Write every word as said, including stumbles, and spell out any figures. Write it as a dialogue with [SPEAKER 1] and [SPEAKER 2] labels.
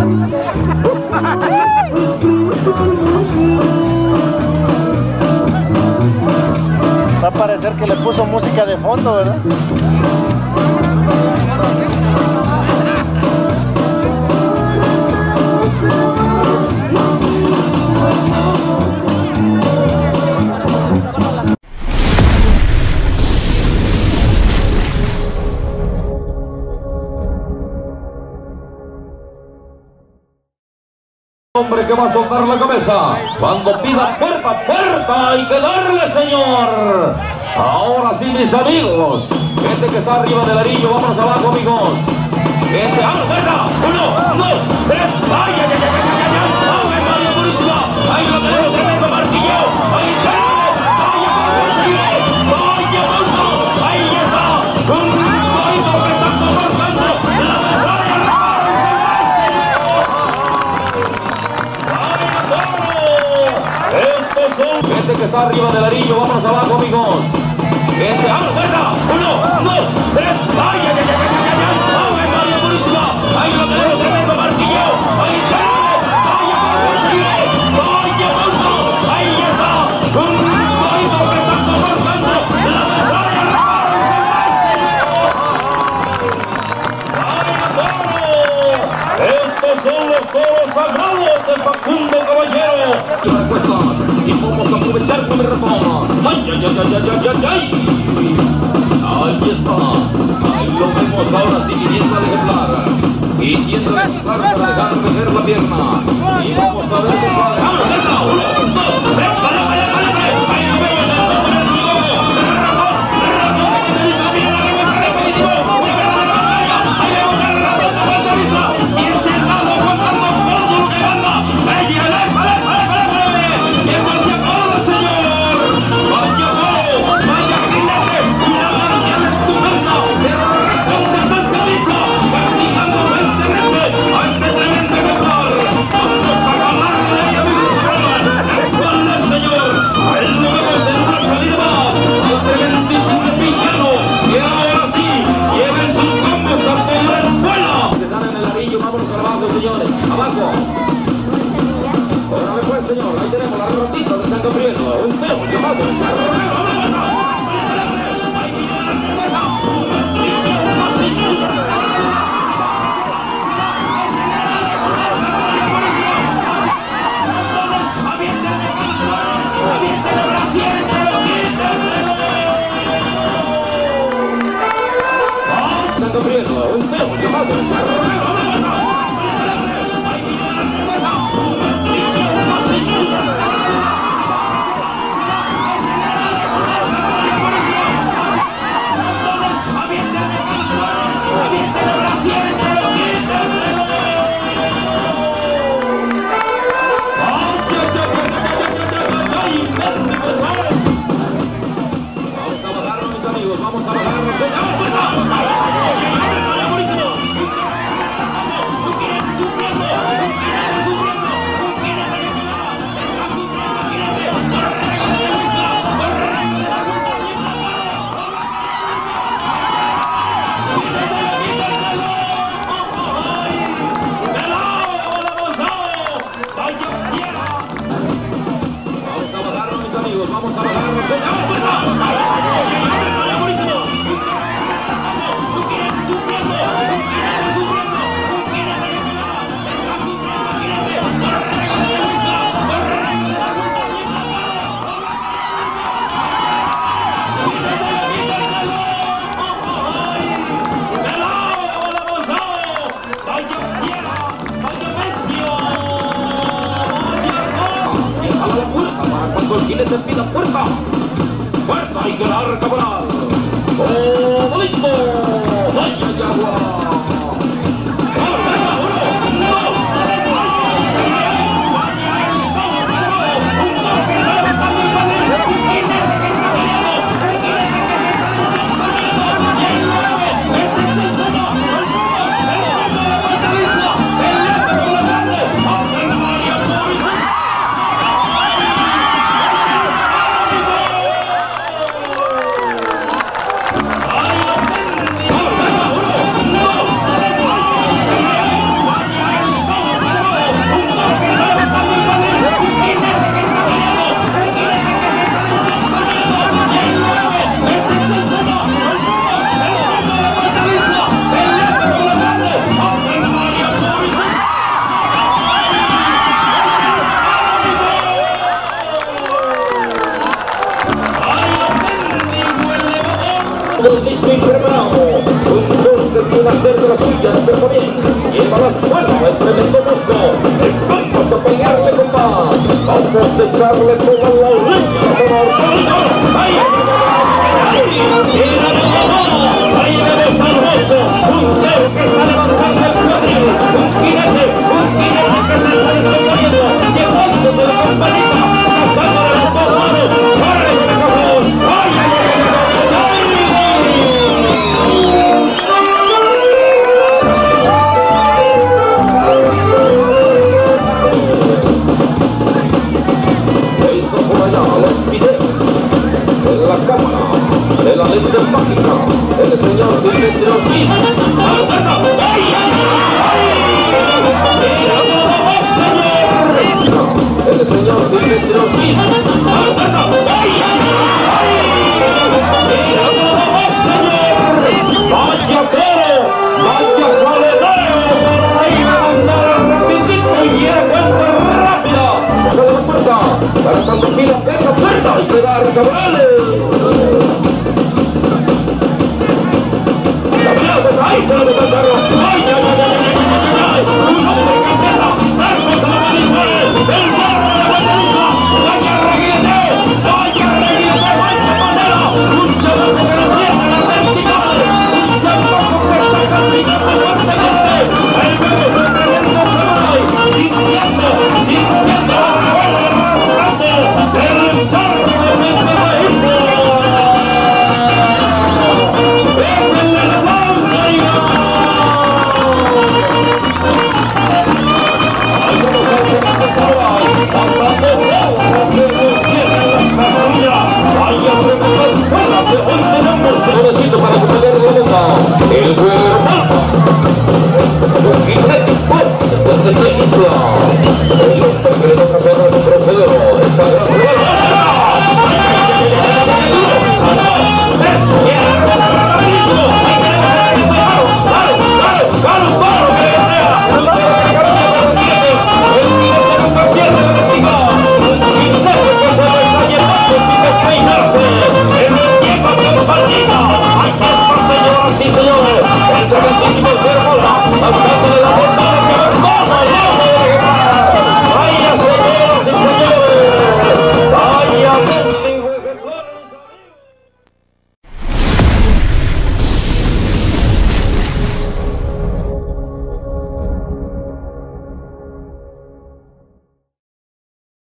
[SPEAKER 1] Va a parecer que le puso música de fondo, ¿verdad?
[SPEAKER 2] Hombre que va a soltar la cabeza cuando pida puerta, puerta, hay que darle, señor. Ahora sí, mis amigos, este que está arriba del arillo, vamos abajo, amigos. Este, ¡ah, puerta! Uno, dos, tres, ¡ay, ay, ay, ay, ay, ay, ay! ¡Ay, Mario Purísima! ¡Ahí lo tenemos, tremendo martillo! ¡Ahí está! ¡Ay, ay, ay, ahí está! ¡Un golito que está comportando la batalla! Estos son... Este que está arriba del arillo, vamos abajo, amigos. Este, ¡ah, puerta! Uno, dos, tres, ¡ay, ay, ay, ay, ay, ay! ¡Ay, Mario Purísima! ¡Ahí lo tenemos, tremendo martillo! ¡Ahí está! ¡Ay, ay, ay, ahí está! ¡Un golito que está comportando la batalla! Estos son los toros sagrados de Facundo Caballero. Y vamos a aprovechar con mi reforma. ¡Ay, ay, ay, ay, ay, ay, ay! Ahí está. Ahí lo vemos ahora sí, viniendo al ejemplar. Y siendo el ejemplar para dejar crecer la pierna. Y vamos a ver cómo va a dejar. ¡Uno, dos, tres! ¡Vale, vale, vale, vale! ¡Ahí lo vemos! Abajo. Órale pues, señor, ahí tenemos la rotita de San Gabriel. Un toro llamado San Gabriel. Un toro llamado jinete pida puerta, puerta y que la arcaboral. ¡Oh, listo! ¡Vaya de agua! ¡Ay, a hacer de las suyas, pero bien, lleva la suela, el tremendo musco, vamos a pelearle, compa, vamos a echarle toda la leña, señor. ¡Ay, ay, ay! ¡Mira, no, no, no! ¡Ahí me ves al resto! ¡Un cero que está levantando el cuadril! ¡Un jinete! ¡Un jinete que se está descomponiendo! ¡Llevándose la campanita! ¡Pasándole las dos manos! ¡Corre, cojos! ¡Ay, ay, ay, ay! De la cámara, de la lente mágica, el señor Silvestre Ortiz. ¡Ay, ay, ay! El señor Silvestre Ortiz. ¡Ay, ay, ay! ¡Vaya toro! ¡Vaya jaledeo! ¡Ahí me mandaron rapidito y viene cuenta rápida! ¡Sale la puerta! ¡Para tanto fila, pega puerta! ¡Hay que dar cabrales! ¡Ahí se lo meto al carro! ¡Ay, ay, ay, ay, ay, ay, ay! ¡Un hombre que cierra! ¡Marcos a la Manizales! ¡El zorro de la Guadalupe! ¡Vaya reguilete! ¡Vaya reguilete! ¡Vaya manera! ¡Un chamaco que no cierra la vertical! ¡Un chamaco que está castigando!